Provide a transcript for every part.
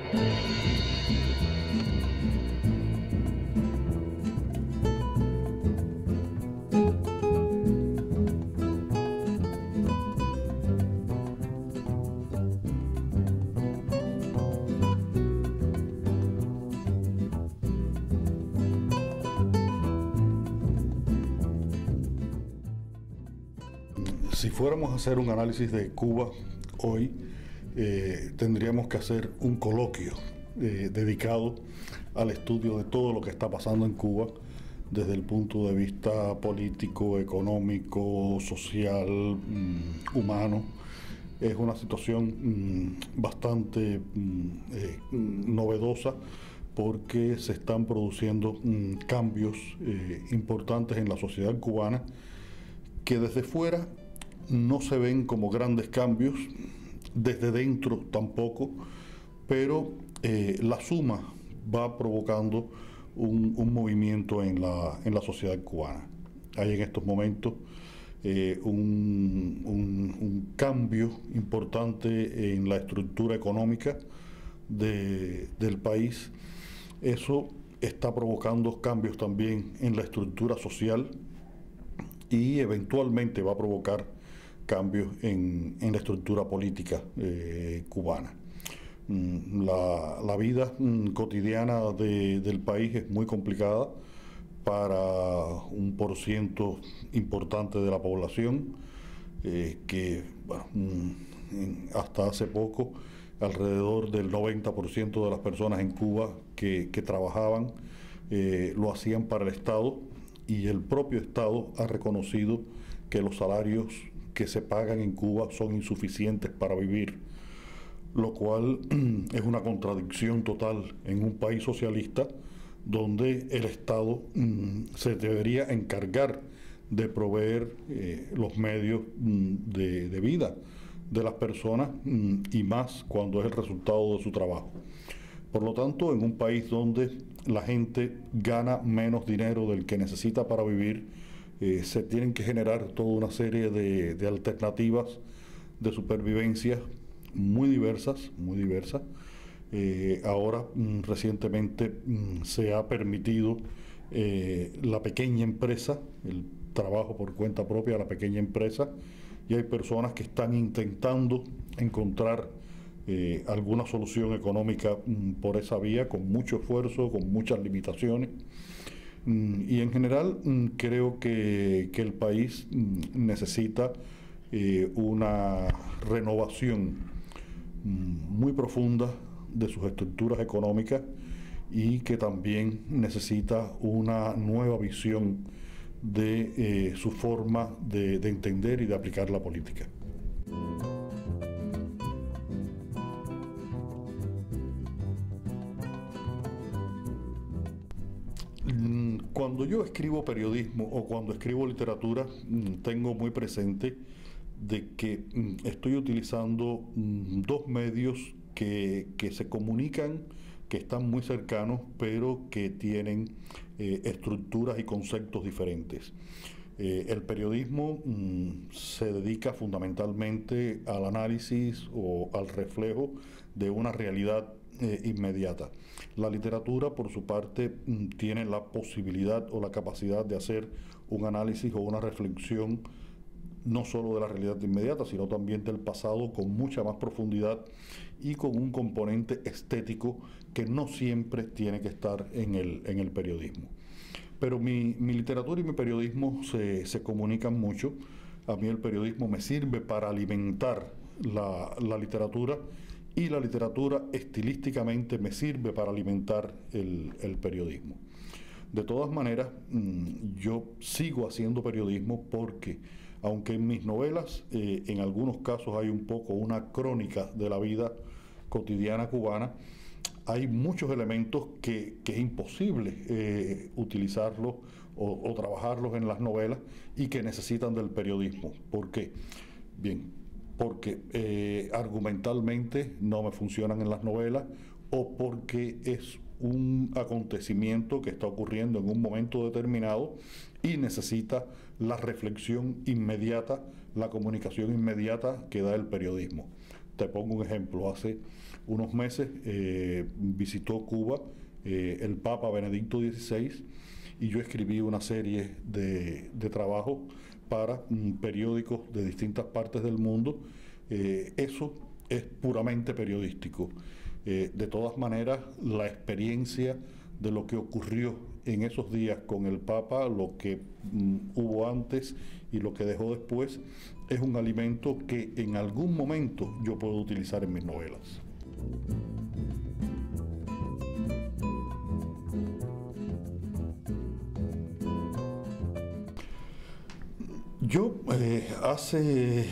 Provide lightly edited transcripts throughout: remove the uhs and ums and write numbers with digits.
Si fuéramos a hacer un análisis de Cuba hoy, tendríamos que hacer un coloquio dedicado al estudio de todo lo que está pasando en Cuba desde el punto de vista político, económico, social, humano. Es una situación bastante novedosa porque se están produciendo cambios importantes en la sociedad cubana que desde fuera no se ven como grandes cambios, desde dentro tampoco, pero la suma va provocando un movimiento en la sociedad cubana. Hay en estos momentos un cambio importante en la estructura económica del país. Eso está provocando cambios también en la estructura social y eventualmente va a provocar cambios en la estructura política cubana. La vida cotidiana del país es muy complicada para un porciento importante de la población, que bueno, hasta hace poco alrededor del 90% de las personas en Cuba que trabajaban lo hacían para el Estado, y el propio Estado ha reconocido que los salarios que se pagan en Cuba son insuficientes para vivir, lo cual es una contradicción total en un país socialista donde el Estado se debería encargar de proveer los medios de vida de las personas, y más cuando es el resultado de su trabajo. Por lo tanto, en un país donde la gente gana menos dinero del que necesita para vivir, se tienen que generar toda una serie de alternativas de supervivencia muy diversas, muy diversas. Ahora, recientemente se ha permitido la pequeña empresa, el trabajo por cuenta propia, la pequeña empresa, y hay personas que están intentando encontrar alguna solución económica por esa vía, con mucho esfuerzo, con muchas limitaciones. Y en general creo que el país necesita una renovación muy profunda de sus estructuras económicas, y que también necesita una nueva visión de su forma de entender y de aplicar la política. Cuando yo escribo periodismo o cuando escribo literatura, tengo muy presente de que estoy utilizando dos medios que se comunican, que están muy cercanos, pero que tienen estructuras y conceptos diferentes. El periodismo se dedica fundamentalmente al análisis o al reflejo de una realidad inmediata. La literatura, por su parte, tiene la posibilidad o la capacidad de hacer un análisis o una reflexión no solo de la realidad inmediata, sino también del pasado, con mucha más profundidad y con un componente estético que no siempre tiene que estar en el periodismo. Pero mi literatura y mi periodismo se comunican mucho. A mí el periodismo me sirve para alimentar la literatura, y la literatura estilísticamente me sirve para alimentar el periodismo. De todas maneras, yo sigo haciendo periodismo porque, aunque en mis novelas en algunos casos hay un poco una crónica de la vida cotidiana cubana, hay muchos elementos que es imposible utilizarlos o trabajarlos en las novelas, y que necesitan del periodismo. ¿Por qué? Bien, porque argumentalmente no me funcionan en las novelas, o porque es un acontecimiento que está ocurriendo en un momento determinado y necesita la reflexión inmediata, la comunicación inmediata que da el periodismo. Te pongo un ejemplo. Hace unos meses visitó Cuba el Papa Benedicto XVI y yo escribí una serie de trabajos para periódicos de distintas partes del mundo. Eso es puramente periodístico. De todas maneras, la experiencia de lo que ocurrió en esos días con el Papa, lo que hubo antes y lo que dejó después, es un alimento que en algún momento yo puedo utilizar en mis novelas. Yo hace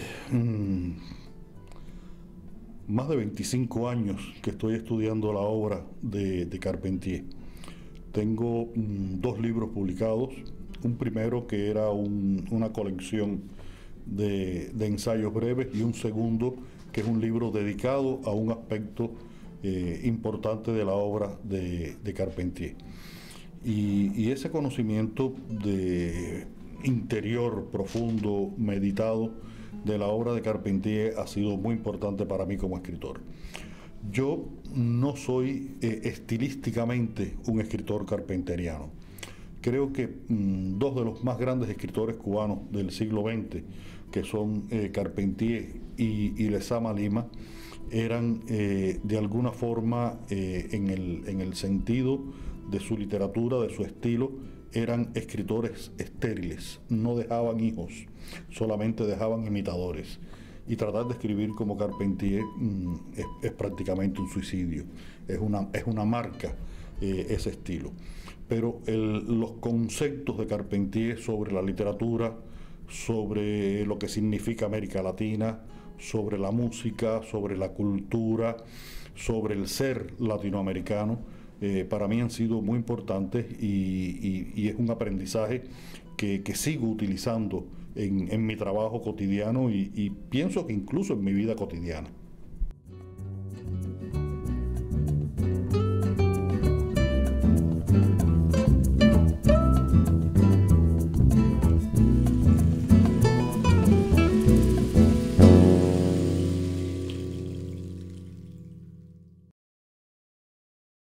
más de 25 años que estoy estudiando la obra de Carpentier. Tengo dos libros publicados, un primero que era una colección de ensayos breves y un segundo que es un libro dedicado a un aspecto importante de la obra de Carpentier. Y ese conocimiento de interior, profundo, meditado de la obra de Carpentier ha sido muy importante para mí como escritor. Yo no soy estilísticamente un escritor carpenteriano. Creo que dos de los más grandes escritores cubanos del siglo XX, que son Carpentier y Lezama Lima, eran de alguna forma en el sentido de su literatura, de su estilo, eran escritores estériles, no dejaban hijos, solamente dejaban imitadores. Y tratar de escribir como Carpentier es prácticamente un suicidio, es una marca ese estilo. Pero los conceptos de Carpentier sobre la literatura, sobre lo que significa América Latina, sobre la música, sobre la cultura, sobre el ser latinoamericano, para mí han sido muy importantes y es un aprendizaje que sigo utilizando en mi trabajo cotidiano y pienso que incluso en mi vida cotidiana.